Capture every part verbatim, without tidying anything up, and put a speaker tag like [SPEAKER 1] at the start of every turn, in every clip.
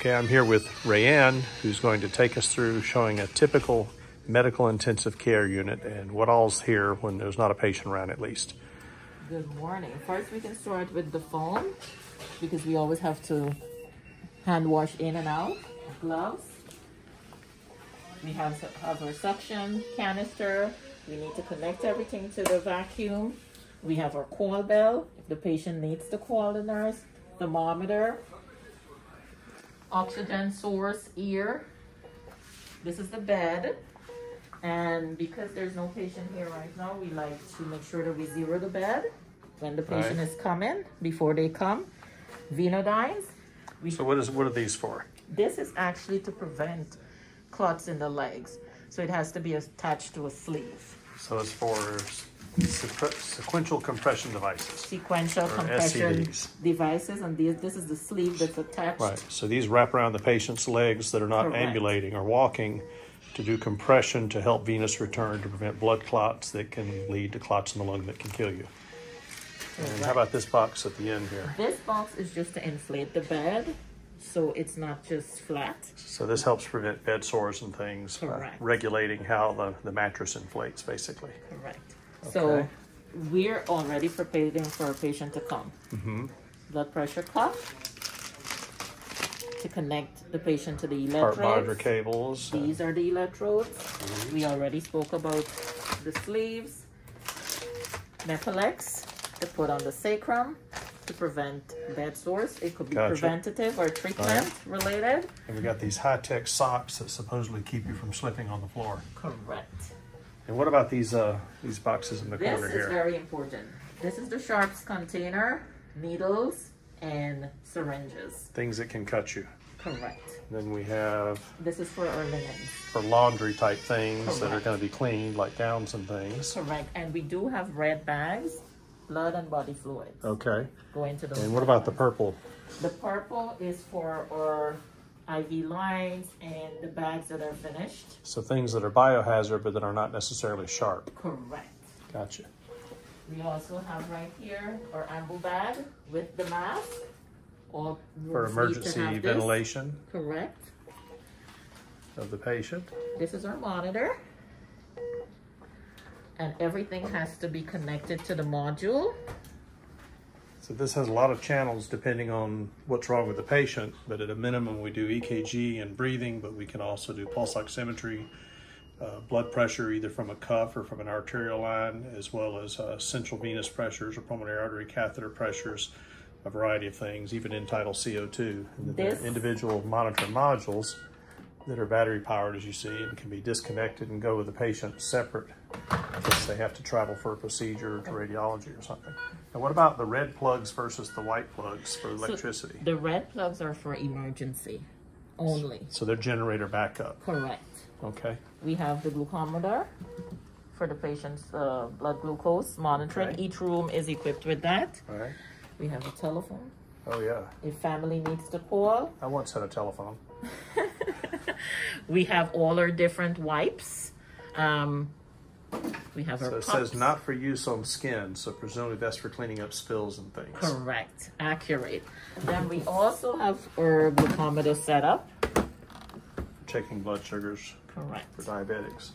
[SPEAKER 1] Okay, I'm here with Rayanne, who's going to take us through showing a typical medical intensive care unit and what all's here when there's not a patient around at least.
[SPEAKER 2] Good morning. First, we can start with the foam because we always have to hand wash in and out. Gloves. We have, have our suction canister. We need to connect everything to the vacuum. We have our call bell if the patient needs to call the nurse. Thermometer. Oxygen source ear. This is the bed. And because there's no patient here right now, we like to make sure that we zero the bed when the patient right. is coming, before they come. Venodynes. We,
[SPEAKER 1] so what is what are these for?
[SPEAKER 2] This is actually to prevent clots in the legs. So it has to be attached to a sleeve.
[SPEAKER 1] So it's for sequ sequential compression devices.
[SPEAKER 2] Sequential compression
[SPEAKER 1] S C Ds.
[SPEAKER 2] Devices, and these, this is the sleeve that's attached.
[SPEAKER 1] Right, so these wrap around the patient's legs that are not
[SPEAKER 2] Correct.
[SPEAKER 1] ambulating or walking to do compression to help venous return to prevent blood clots that can lead to clots in the lung that can kill you. And
[SPEAKER 2] Correct.
[SPEAKER 1] how about this box at the end here?
[SPEAKER 2] This box is just to inflate the bed, so it's not just flat.
[SPEAKER 1] So this helps prevent bed sores and things, uh, regulating how the, the mattress inflates, basically.
[SPEAKER 2] Correct.
[SPEAKER 1] Okay.
[SPEAKER 2] So we're already preparing for a patient to come.
[SPEAKER 1] Mm-hmm.
[SPEAKER 2] Blood pressure cuff to connect the patient to the electrodes.
[SPEAKER 1] Heart monitor cables.
[SPEAKER 2] These are the electrodes. Mm-hmm. We already spoke about the sleeves. Mepilex to put on the sacrum to prevent bed sores. It could be gotcha. preventative or treatment right. related.
[SPEAKER 1] And we got these high-tech socks that supposedly keep you from slipping on the floor.
[SPEAKER 2] Correct.
[SPEAKER 1] And what about these uh, these boxes in the
[SPEAKER 2] this
[SPEAKER 1] corner here?
[SPEAKER 2] This is very important. This is the sharps container, needles, and syringes.
[SPEAKER 1] Things that can cut you.
[SPEAKER 2] Correct.
[SPEAKER 1] Then we have...
[SPEAKER 2] This is for our linens.
[SPEAKER 1] For laundry type things Correct. That are going to be cleaned, like gowns and things.
[SPEAKER 2] Correct. And we do have red bags, blood and body fluids.
[SPEAKER 1] Okay.
[SPEAKER 2] Go into those.
[SPEAKER 1] And what about the purple?
[SPEAKER 2] The purple is for our I V lines and the bags that are finished.
[SPEAKER 1] So things that are biohazard, but that are not necessarily sharp.
[SPEAKER 2] Correct.
[SPEAKER 1] Gotcha.
[SPEAKER 2] We also have right here our ambu bag with the mask. All
[SPEAKER 1] for emergency ventilation.
[SPEAKER 2] Correct.
[SPEAKER 1] Of the patient.
[SPEAKER 2] This is our monitor. And everything has to be connected to the module.
[SPEAKER 1] So this has a lot of channels depending on what's wrong with the patient, but at a minimum we do E K G and breathing, but we can also do pulse oximetry, uh, blood pressure either from a cuff or from an arterial line, as well as uh, central venous pressures or pulmonary artery catheter pressures, a variety of things, even end-tidal C O two. And then individual monitoring modules that are battery powered, as you see, and can be disconnected and go with the patient separate if they have to travel for a procedure to radiology or something. Now, what about the red plugs versus the white plugs for electricity?
[SPEAKER 2] So the red plugs are for emergency only.
[SPEAKER 1] So they're generator backup.
[SPEAKER 2] Correct.
[SPEAKER 1] Okay.
[SPEAKER 2] We have the glucometer for the patient's uh, blood glucose monitoring. Okay. Each room is equipped with that.
[SPEAKER 1] All right.
[SPEAKER 2] We have a telephone.
[SPEAKER 1] Oh, yeah.
[SPEAKER 2] If family needs to call.
[SPEAKER 1] I once had a telephone.
[SPEAKER 2] We have all our different wipes. Um, we have our
[SPEAKER 1] So it
[SPEAKER 2] pups.
[SPEAKER 1] says not for use on skin, so presumably best for cleaning up spills and things.
[SPEAKER 2] Correct. Accurate. Then we also have our glucometer set up.
[SPEAKER 1] Checking blood sugars.
[SPEAKER 2] Correct.
[SPEAKER 1] For diabetics.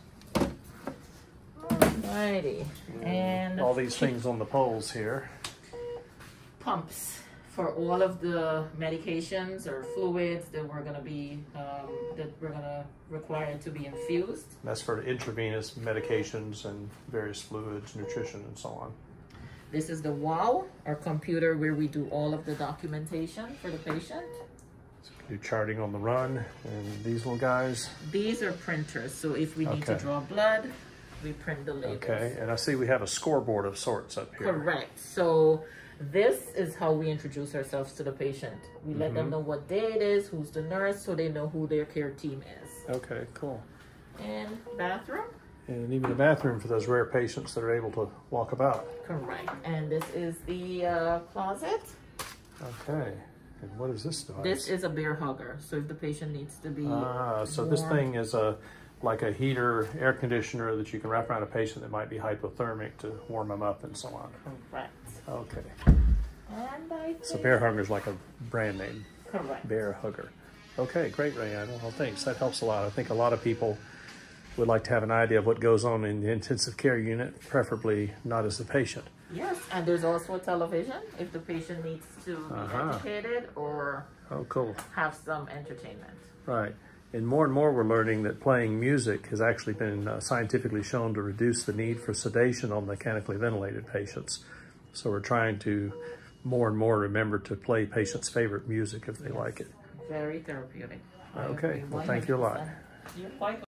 [SPEAKER 2] Alrighty. And, and
[SPEAKER 1] all these things on the poles here.
[SPEAKER 2] Pumps for all of the medications or fluids that we're going to be um, that we're going to require to be infused.
[SPEAKER 1] That's for intravenous medications and various fluids, nutrition, and so on.
[SPEAKER 2] This is the WOW, our computer where we do all of the documentation for the patient.
[SPEAKER 1] So we do charting on the run, and these little guys.
[SPEAKER 2] These are printers, so if we need
[SPEAKER 1] okay.
[SPEAKER 2] to draw blood, we print the labels.
[SPEAKER 1] Okay, and I see we have a scoreboard of sorts up here.
[SPEAKER 2] Correct. So this is how we introduce ourselves to the patient. We let mm-hmm. them know what day it is, who's the nurse, so they know who their care team is.
[SPEAKER 1] Okay, cool.
[SPEAKER 2] And bathroom.
[SPEAKER 1] And even a bathroom for those rare patients that are able to walk about.
[SPEAKER 2] Correct. And this is the uh, closet.
[SPEAKER 1] Okay. And what is this device?
[SPEAKER 2] This is a bear hugger. So if the patient needs to be
[SPEAKER 1] Ah, so
[SPEAKER 2] warm.
[SPEAKER 1] This thing is a like a heater, air conditioner that you can wrap around a patient that might be hypothermic to warm them up and so on.
[SPEAKER 2] Correct.
[SPEAKER 1] Okay.
[SPEAKER 2] And I think...
[SPEAKER 1] So Bear Hugger's like a brand name.
[SPEAKER 2] Correct.
[SPEAKER 1] Bear Hugger. Okay, great, Rayanne. Well, thanks. That helps a lot. I think a lot of people would like to have an idea of what goes on in the intensive care unit, preferably not as the patient.
[SPEAKER 2] Yes, and there's also a television if the patient needs to be
[SPEAKER 1] Uh-huh.
[SPEAKER 2] educated or
[SPEAKER 1] Oh, cool.
[SPEAKER 2] have some entertainment.
[SPEAKER 1] Right. And more and more we're learning that playing music has actually been uh, scientifically shown to reduce the need for sedation on mechanically ventilated patients. So we're trying to more and more remember to play patients' favorite music if they
[SPEAKER 2] Yes.
[SPEAKER 1] like it.
[SPEAKER 2] Very therapeutic. I
[SPEAKER 1] Okay,
[SPEAKER 2] agree
[SPEAKER 1] well, thank you a lot.
[SPEAKER 2] one hundred percent. You're quite